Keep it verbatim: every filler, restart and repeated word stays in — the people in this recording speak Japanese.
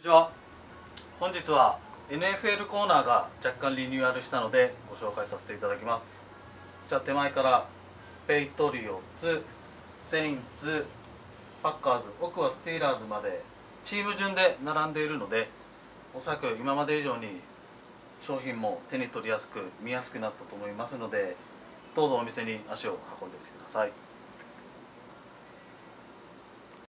こんにちは。本日は エヌエフエル コーナーが若干リニューアルしたのでご紹介させていただきます。じゃあ手前からペイトリオッツ、セインツ、パッカーズ、奥はスティーラーズまでチーム順で並んでいるので、おそらく今まで以上に商品も手に取りやすく見やすくなったと思いますので、どうぞお店に足を運んでみてください。